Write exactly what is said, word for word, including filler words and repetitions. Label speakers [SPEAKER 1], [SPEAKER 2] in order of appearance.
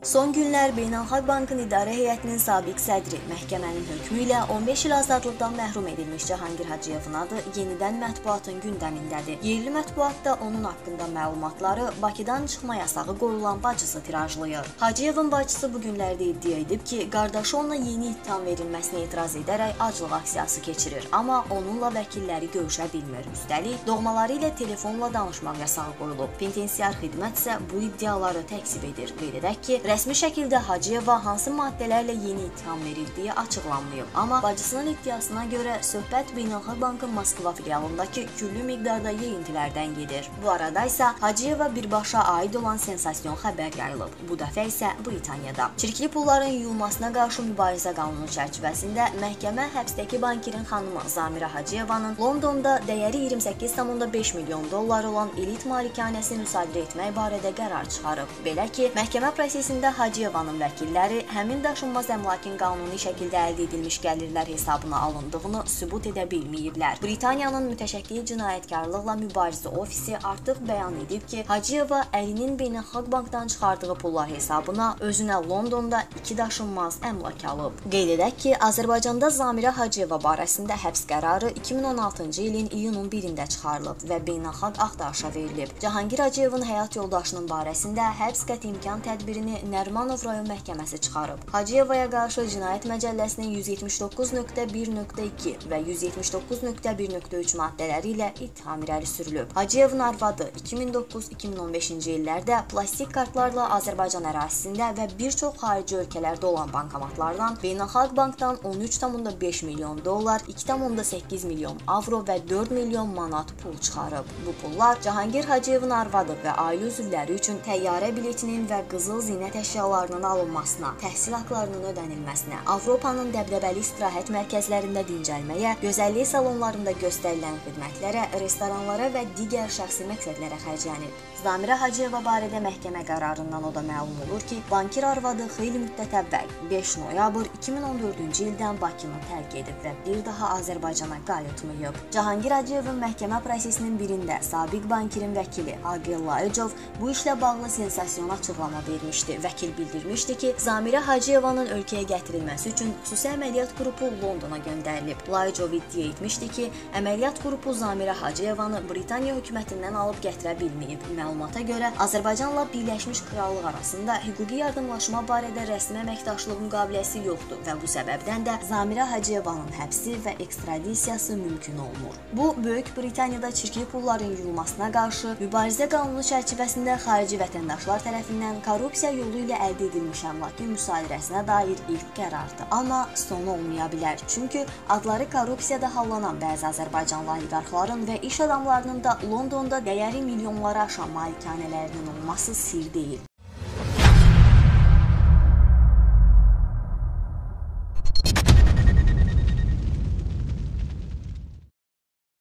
[SPEAKER 1] Son günlər Beynəlxalq Bankın İdarə Heyətinin sabiq sədri məhkəmənin hökmü ilə on beş il azadlıqdan məhrum edilmiş Cahangir Hacıyevin adı yenidən mətbuatın gündəmindədir. Yerli mətbuatda onun haqqında məlumatları Bakıdan çıxma yasağı qoyulan bacısı tirajlayır. Hacıyevin bacısı bu günlərdə iddia edib ki, qardaşı ona yeni ittiham verilməsinə etiraz edərək aclıq aksiyası keçirir, amma onunla vəkilləri görüşə bilmir. Üstəlik, doğmaları ilə telefonla danışmaq yasağı qoyulub. Penitensiar xidmət isə bu iddiaları təkzib edir. Qeyd edək ki, rəsmi şəkildə Hacıyeva hansı maddələrlə yeni ittiham verildiyi açıqlanmayıb. Amma bacısının iddiasına görə söhbət Beynəlxalq Bankın Moskva filialındakı küllü miqdarda yeyintilərdən gedir. Bu arada isə Hacıyeva birbaşa aid olan sensasiyon xəbər yayılıb. Bu dəfə isə Britaniyada. Çirkli pulların yuyulmasına qarşı mübarizə qanunu çərçivəsində məhkəmə həbsdəki bankirin xanımı Zamira Hacıyevanın Londonda dəyəri iyirmi səkkiz tam beş milyon dollar olan elit malikanəsini müsadirə etmək barədə qərar çıxarıb. Belə ki, məhkəmə prosesində Hacıyevanın vəkilləri həmin daşınmaz əmlakın qanuni şəkildə əldə edilmiş gəlirlər hesabına alındığını sübut edə bilməyiblər. Britaniyanın mütəşəkkil cinayətkarlıqla mübarizə ofisi artıq bəyan edib ki, Hacıyeva əlinin Beynəlxalq Bankdan çıxardığı pullar hesabına özünə Londonda iki daşınmaz əmlak alıb. Qeyd edək ki, Azərbaycanda Zamira Hacıyeva barəsində həbs qərarı iki min on altıncı ilin iyunun birində çıxarılıb və beynəlxalq axtarışa verilib. Cahangir Hacıyevin həyat yoldaşının barəsində həbs qəti imkan tədbirini Nərmanov rayon məhkəməsi çıxarıb. Hacıyevaya qarşı Cinayət Məcəlləsinin yüz yetmiş doqquz nöqtə bir nöqtə iki və yüz yetmiş doqquz nöqtə bir nöqtə üç maddələri ilə ittiham irəli sürülüb. Hacıyevin arvadı iki min doqquz iki min on beşinci illərdə plastik kartlarla Azərbaycan ərazisində və bir çox xarici ölkələrdə olan bankomatlardan Beynəlxalq Bankdan on üç tam beş milyon dollar, iki tam səkkiz milyon avro və dörd milyon manat pul çıxarıb. Bu pullar Cahangir Hacıyevin arvadı və ailə üzvləri üçün təyyarə biletinin və qızıl zinət əşyalarının alınmasına, təhsil haqlarının ödənilməsinə, Avropanın dəbdəbəli istirahət mərkəzlərində dincəlməyə, gözəllik salonlarında göstərilən xidmətlərə, restoranlara və digər şəxsi məqsədlərə xərclənib. Zamira Hacıyeva barədə məhkəmə qərarından o da məlum olur ki, bankir arvadı xeyli müddət əvvəl beş noyabr iki min on dördüncü ildən Bakını tərk edib və bir daha Azərbaycana qayıtmayıb. Cahangir Hacıyevin məhkəmə prosesinin birində sabiq bankirin vəkili Agil Layıcov bu işlə bağlı sensasiyon açıqlama vermişdi. Vəkil bildirmişdi ki, Zamira Hacıyevanın ölkəyə gətirilməsi üçün xüsusi əməliyyat qrupu Londona göndərilib. Layıcov iddia etmişdi ki, əməliyyat qrupu Zamira Hacıyevanı Britaniya hökumətindən alıb gətirə bilməyib. Məlumata görə Azərbaycanla Birləşmiş Krallıq arasında hüquqi yardımlaşma barədə rəsmi əməkdaşlıq müqaviləsi yoxdur və bu səbəbdən də Zamira Hacıyevanın həbsi və ekstradisiyası mümkün olmur. Bu, Böyük Britaniyada çirkli pulların yuyulmasına qarşı mübarizə qanunu çərçivəsində xarici vətəndaşlar tərəfindən korrupsiya yolu ilə əldə edilmiş əmlakın müsadirəsinə dair ilk qərardır. Amma sonu olmaya bilər. Çünki adları korrupsiyada hallanan bəzi Azərbaycanlı oliqarxların və iş adamlarının da Londonda dəyəri milyonlara aşan malikanələrinin olması sir deyil.